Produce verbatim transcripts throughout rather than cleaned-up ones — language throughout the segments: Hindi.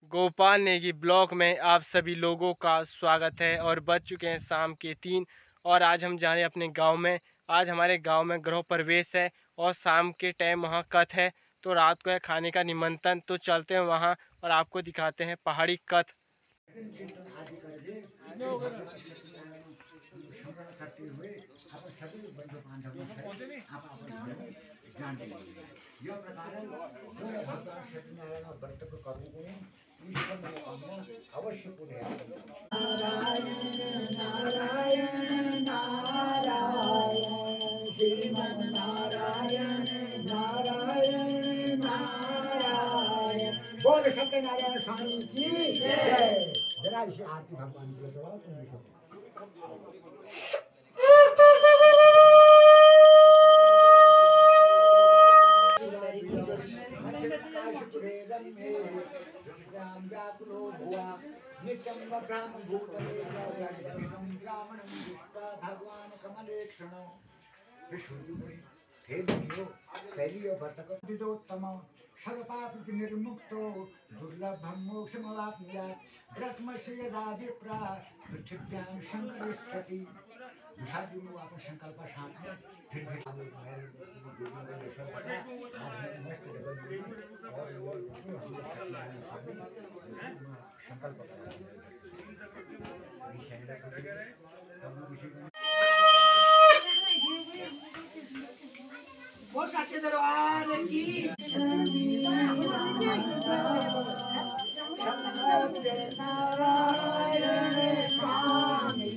गोपाल नेगी ब्लॉक में आप सभी लोगों का स्वागत है। और बज चुके हैं शाम के तीन और आज हम जा रहे हैं अपने गांव में। आज हमारे गांव में गृह प्रवेश है और शाम के टाइम वहां कथ है, तो रात को है खाने का निमंत्रण। तो चलते हैं वहां और आपको दिखाते हैं पहाड़ी कथ। अवश्य पूरे नारायण नारायण नारायण श्रीमन नारायण नारायण नारायण। बोल सत्यनारायण स्वामी की जय। जरा इसे आरती भगवान को चढ़ाओ। तुम देखो नित्यं ब्राह्मण भूतले ब्राह्मण भगवान कमले क्षणो विष्णु हे दुनियो पहली और भर्तक विदोत्तम सर्वपाप निर्मुक्तो दुर्लभम मोक्षमवाप्नुयात् ब्रह्मस्य यदा विप्रा पृथिव्यां शंकरिष्यति। विषादी में आपने संकल्प साथ में फिर भी हम महल जो भी दर्शन करा आज मस्त जगह और वो हम सत्यनारायण स्वामी संकल्प करा विषय हम विषय वो सच्चे दरबार की नारायण स्वामी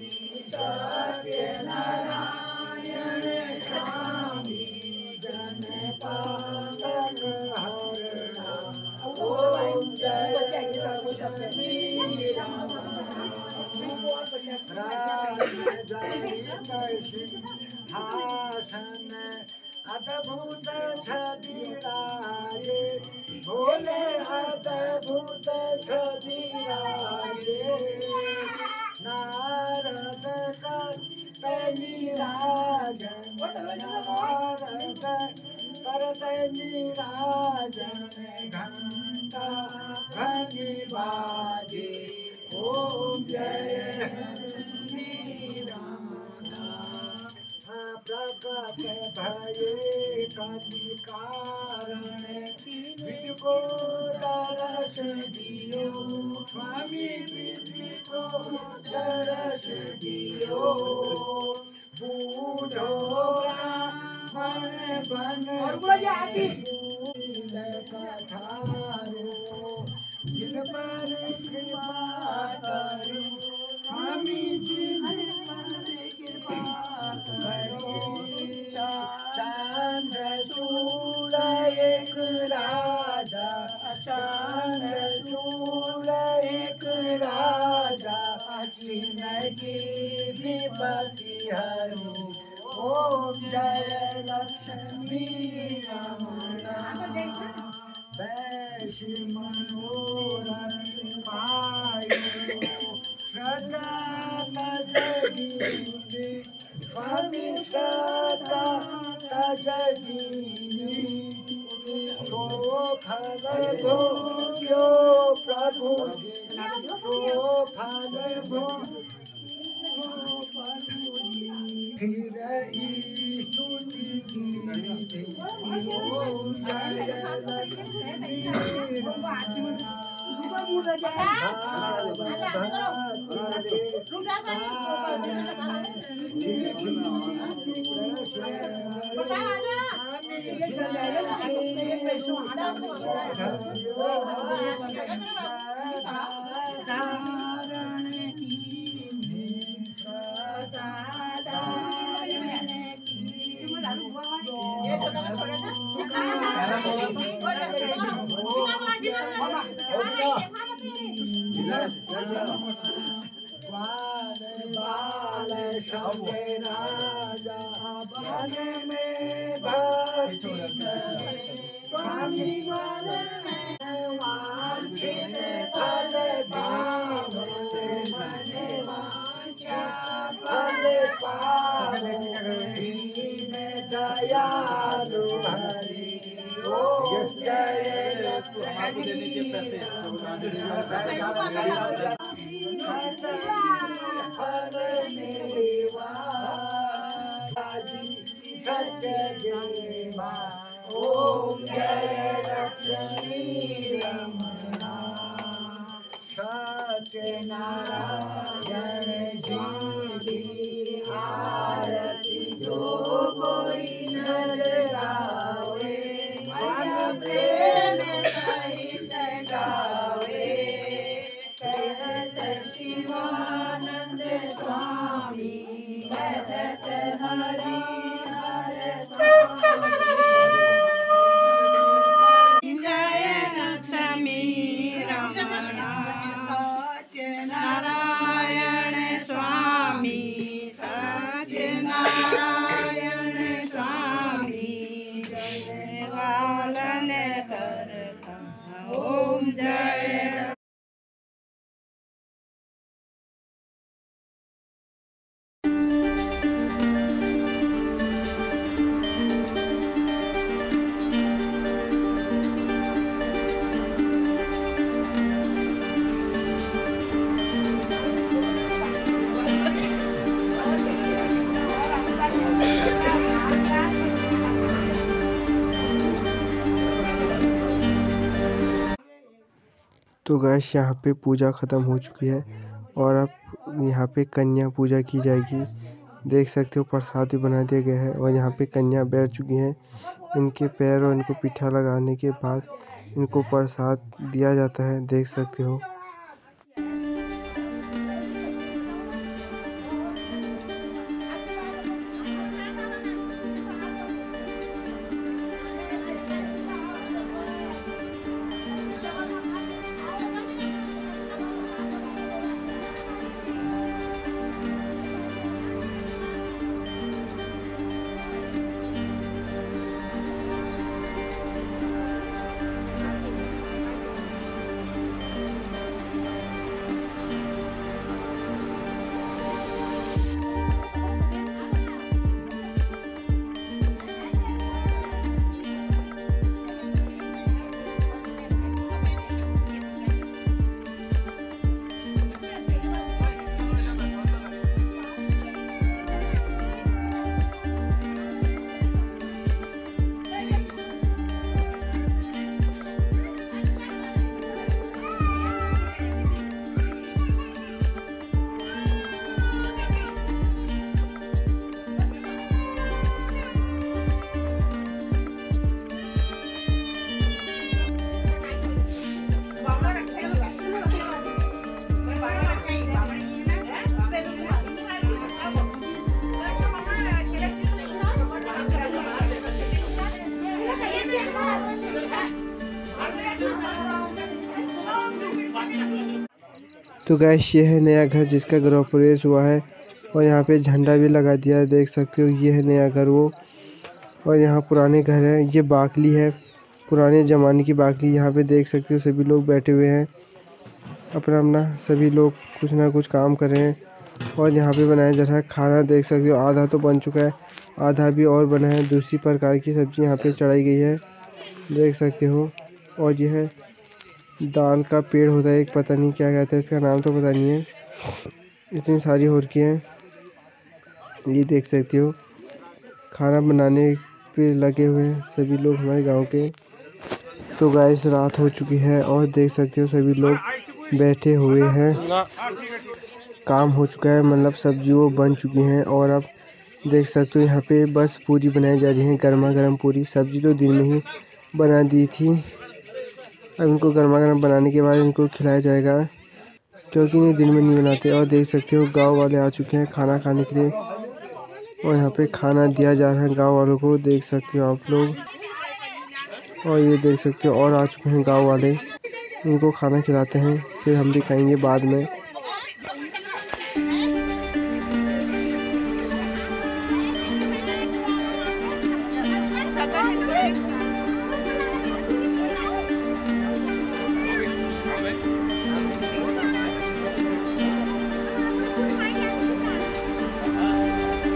नारायण स्वामी जन पालन हरणा ओम जय लक्ष्मी सिंहासन अद्भुत छविराजे भोले अद्भुत छविराजे नारद निराजन नारद करत निराजन घंटा घनी बाजे ओम जय प्रकट भये कवि कारण विधि को दरस दियो स्वामी विधि को दरस दियो। बूढ़ो मन बन पधारो दिल पर कृपा करो स्वामी जी चांद चूड़ एक राजा चांद चूड़ एक राजा जिंदगी विपत्ति हरो ओम जय लक्ष्मी रमणा वैश मनोरथ पायो सदा तजदीनी स्वामी सदा तजदीनी तो फल भोग्यो प्रभु तो फल भोग्यो फिर स्तुति की ओम जय लक्ष्मी रमणा बाल बाल शब्दे राजा मन में भक्ति करे स्वामी मन में वांछित फल पावो मन वांछा फल पावो दीन दयालु हरि ओम जय लक्ष्मी। ओम जय लक्ष्मी रमणा सत्यनारायण जी आरती जो कोई नर गावे मन प्रेम सहित गावे कहत शिवानंद स्वामी कहत हरि हर जय लक्ष्मी रमणा सत्यनारायण स्वामी सत्यनारायण स्वामी जय पालन करता ओम जय तो गैस यहाँ पे पूजा ख़त्म हो चुकी है और अब यहाँ पे कन्या पूजा की जाएगी। देख सकते हो प्रसाद भी बना दिया गया है और यहाँ पे कन्या बैठ चुकी हैं। इनके पैर और इनको पीठा लगाने के बाद इनको प्रसाद दिया जाता है, देख सकते हो। तो गैस ये है नया घर जिसका गृह प्रवेश हुआ है और यहाँ पे झंडा भी लगा दिया है, देख सकते हो। ये है नया घर वो, और यहाँ पुराने घर है। ये बाकली है, पुराने ज़माने की बाकली। यहाँ पे देख सकते हो सभी लोग बैठे हुए हैं, अपना अपना सभी लोग कुछ ना कुछ काम कर रहे हैं। और यहाँ पे बनाया जा रहा है खाना, देख सकते हो। आधा तो बन चुका है, आधा भी और बना है। दूसरी प्रकार की सब्ज़ी यहाँ पे चढ़ाई गई है, देख सकते हो। और यह है दाल का पेड़ होता है एक, पता नहीं क्या कहता है, इसका नाम तो पता नहीं है। इतनी सारी हो रखी हैं, ये देख सकते हो। खाना बनाने पे लगे हुए हैं सभी लोग हमारे गांव के। तो गाइस रात हो चुकी है और देख सकते हो सभी लोग बैठे हुए हैं। काम हो चुका है, मतलब सब्जी वो बन चुकी हैं। और अब देख सकते हो यहाँ पे बस पूरी बनाई जा रही है, गर्मा गर्म पूरी। सब्जी तो दिन में ही बना दी थी, अब इनको गर्मा गर्म बनाने के बाद इनको खिलाया जाएगा, क्योंकि इन्हें दिन में नहीं बनाते। और देख सकते हो गांव वाले आ चुके हैं खाना खाने के लिए, और यहाँ पे खाना दिया जा रहा है गांव वालों को, देख सकते हो आप लोग। और ये देख सकते हो और आ चुके हैं गांव वाले, इनको खाना खिलाते हैं, फिर हम भी खाएंगे बाद में।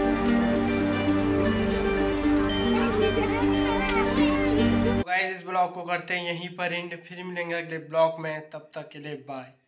ब्लॉग को करते हैं यहीं पर एंड, फिर मिलेंगे अगले ब्लॉग में, तब तक के लिए बाय।